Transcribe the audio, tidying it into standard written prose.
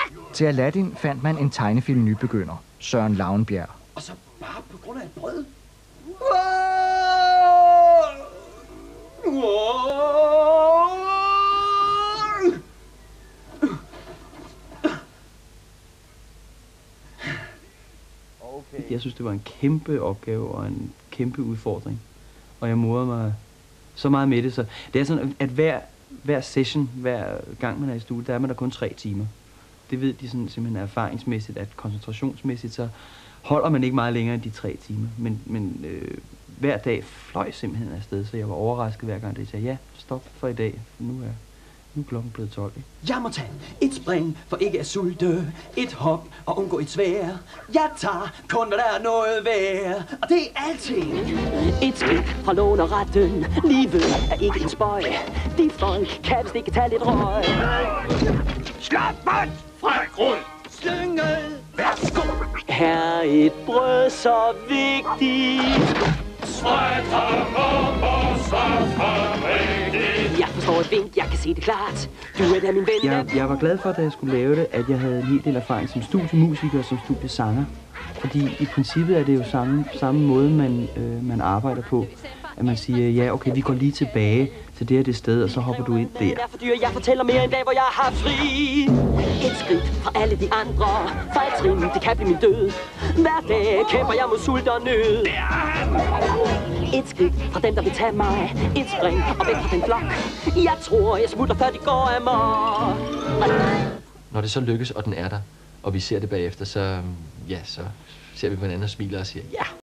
Til Aladdin fandt man en tegnefilm nybegynder, Søren Lauenbjerg. Og så bare på grund af et brød. Jeg synes, det var en kæmpe opgave og en kæmpe udfordring. Og jeg morede mig så meget med det. Så det er sådan, at hver session, hver gang man er i studiet, der er man der kun 3 timer. Det ved de sådan, simpelthen erfaringsmæssigt, at koncentrationsmæssigt, så holder man ikke meget længere end de 3 timer. Men hver dag fløj simpelthen afsted, så jeg var overrasket hver gang, det sagde, ja, stop for i dag. Nu er klokken blevet 12, ikke? Jeg må tage et spring for ikke at sulte, et hop og undgå et svær. Jeg tager kun, hvad der er noget værd, og det er alting. Et skridt fra låneretten, livet er ikke en spøj. De folk kan vist ikke tage lidt røg. Slap vand! Fræk rund! Slyngel! Værsgo! Her er et brød så vigtigt. Jeg forstår et vink, jeg kan se det klart. Du er da min ven. Jeg var glad for, da jeg skulle lave det, at jeg havde en hel del erfaring som studiemusiker og som studiesanger. Fordi i princippet er det jo samme måde, man arbejder på. At man siger, ja, okay, vi går lige tilbage til det sted, og så hopper du ind der. Derfor dyr, jeg fortæller mere en dag, hvor jeg har haft fri. Et skridt fra alle de andre. For et trin, det kan blive min død. Hver dag kæmper jeg mod sult og nød. Et skridt fra dem, der vil tage mig. Et spring og væk fra den flok. Jeg tror, jeg smutter, før de går af mig. Når det så lykkes, og den er der, og vi ser det bagefter, så ser vi på hinanden og smiler og siger, ja,